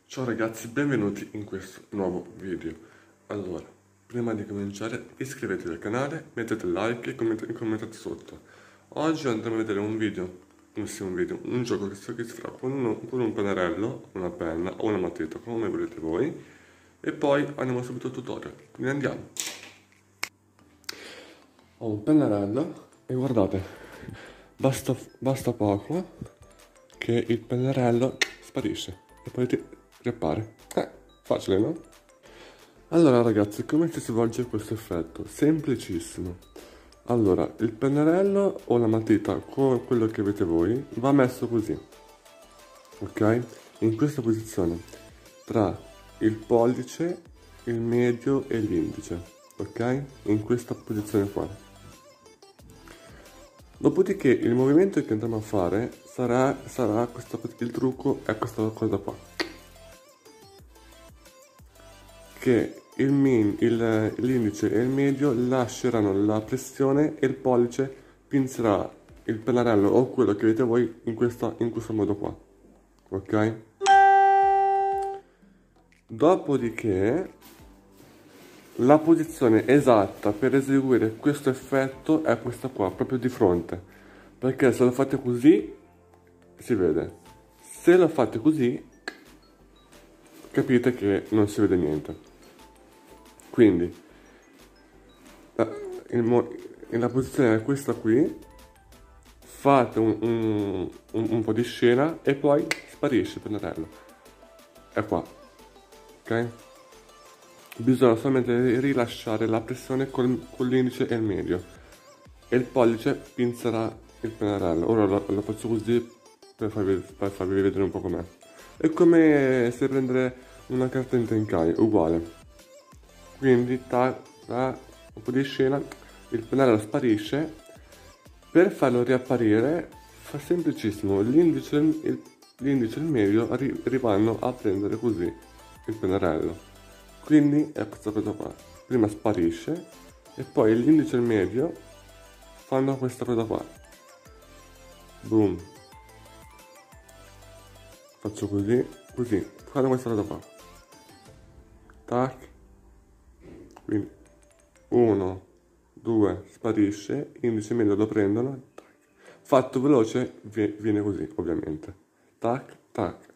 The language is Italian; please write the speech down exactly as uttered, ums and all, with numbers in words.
Ciao ragazzi, benvenuti in questo nuovo video. Allora, prima di cominciare iscrivetevi al canale, mettete like e commentate, commentate sotto. Oggi andremo a vedere un video, un, sì, un video, un gioco che si, che si farà con un, con un pennarello, una penna o una matita, come volete voi, e poi andiamo subito al tutorial. Quindi andiamo. Ho un pennarello e guardate, basta, basta poco che il pennarello sparisce e poi ti riappare. Eh, facile, no? Allora ragazzi, come si svolge questo effetto? Semplicissimo. Allora, il pennarello o la matita, con quello che avete voi, va messo così, ok? In questa posizione, tra il pollice, il medio e l'indice, ok? In questa posizione qua. Dopodiché il movimento che andremo a fare sarà, sarà questo, il trucco è questa cosa qua, che il min, il, l'indice e il medio lasceranno la pressione e il pollice pinzerà il pennarello o quello che avete voi in, questa, in questo modo qua, ok? Dopodiché la posizione esatta per eseguire questo effetto è questa qua, proprio di fronte, perché se lo fate così si vede, se lo fate così capite che non si vede niente. Quindi la, il, la posizione è questa qui, fate un, un, un, un po' di scena e poi sparisce il pennarello, è qua, ok? Bisogna solamente rilasciare la pressione col, con l'indice e il medio e il pollice pinzerà il pennarello. Ora lo, lo faccio così per farvi, per farvi vedere un po' com'è. È come se prendere una carta in tenkai, uguale. Quindi ta, ta, un po' di scena, il pennarello sparisce. Per farlo riapparire fa semplicissimo, l'indice e il medio arrivano a prendere così il pennarello. Quindi è questa cosa qua, prima sparisce e poi l'indice e il medio fanno questa cosa qua, boom, faccio così, così, fanno questa cosa qua, tac, quindi uno, due, sparisce, indice e medio lo prendono, tac. Fatto veloce viene così ovviamente, tac, tac.